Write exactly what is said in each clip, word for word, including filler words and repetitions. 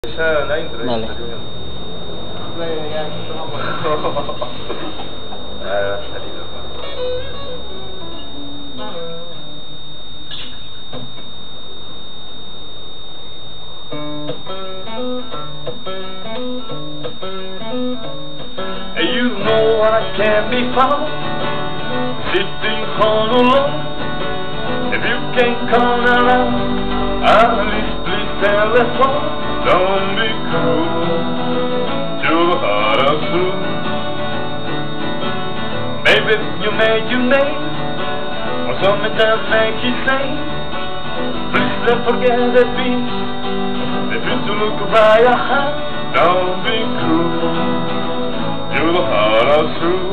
Ya la intro, Dale. salió bien. Ah, va a salir, you know I can't be found sitting all alone. If you can't come around, at least please telephone. Don't be cruel to the heart of blue. Maybe you made your name, or something that makes you sing. Please don't forget the peace, the peace to look by your hand. Don't be cruel to the heart of true.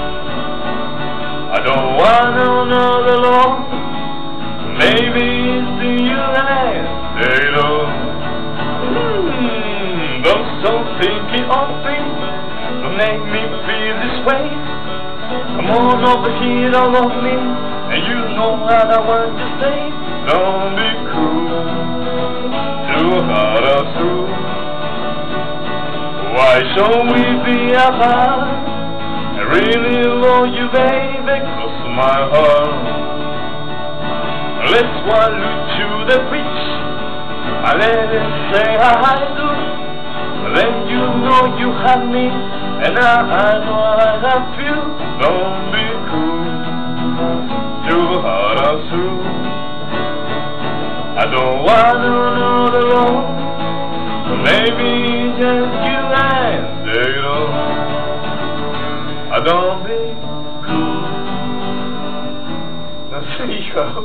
I don't want another love. Maybe it's to you and they don't. Hmm, don't stop thinking of me. Don't make me feel this way. Come on over here, don't love me, and you know what I want to say. Don't be cruel to the heart of true. Why should we be apart? I really love you, baby, close to my heart. Let's walk to the beach, I let it say I do. Then you know you have me, and I, I know I have you. Don't be cruel to the heart of true. I don't want another love. Maybe just you and they don't. I don't be cruel. No sé, hijo.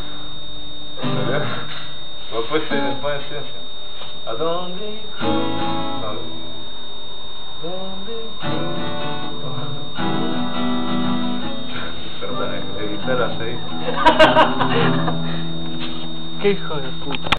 Después se le pone silencio. I don't be cruel. No. Don't be cruel. Perdón, editar así. Qué hijo de puta.